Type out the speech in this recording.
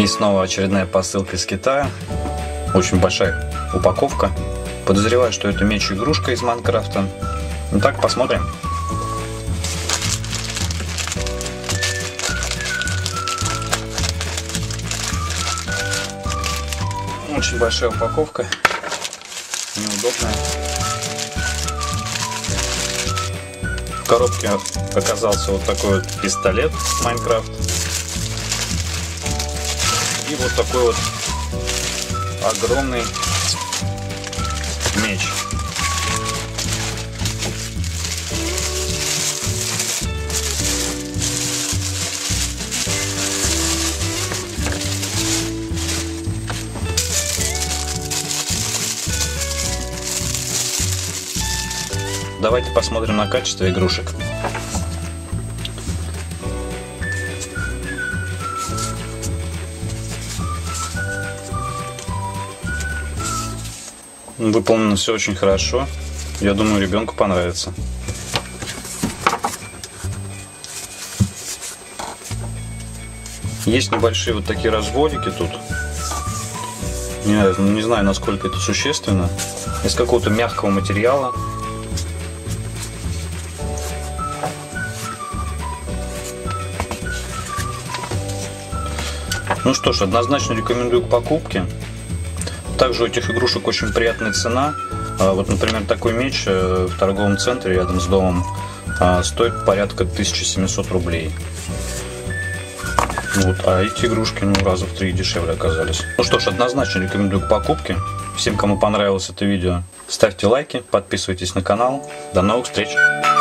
снова очередная посылка из Китая. Очень большая упаковка. Подозреваю, что это меч-игрушка из Майнкрафта. Ну так, посмотрим. Очень большая упаковка. Неудобная. В коробке оказался вот такой вот пистолет Майнкрафт. И вот такой вот огромный меч. Давайте посмотрим на качество игрушек. Выполнено все очень хорошо. Я думаю, ребенку понравится. Есть небольшие вот такие разводики тут. Не знаю, насколько это существенно. Из какого-то мягкого материала. Ну что ж, однозначно рекомендую к покупке. Также у этих игрушек очень приятная цена. Вот, например, такой меч в торговом центре рядом с домом стоит порядка 1700 рублей. Вот, а эти игрушки раза в 3 дешевле оказались. Ну что ж, однозначно рекомендую к покупке. Всем, кому понравилось это видео, ставьте лайки, подписывайтесь на канал. До новых встреч!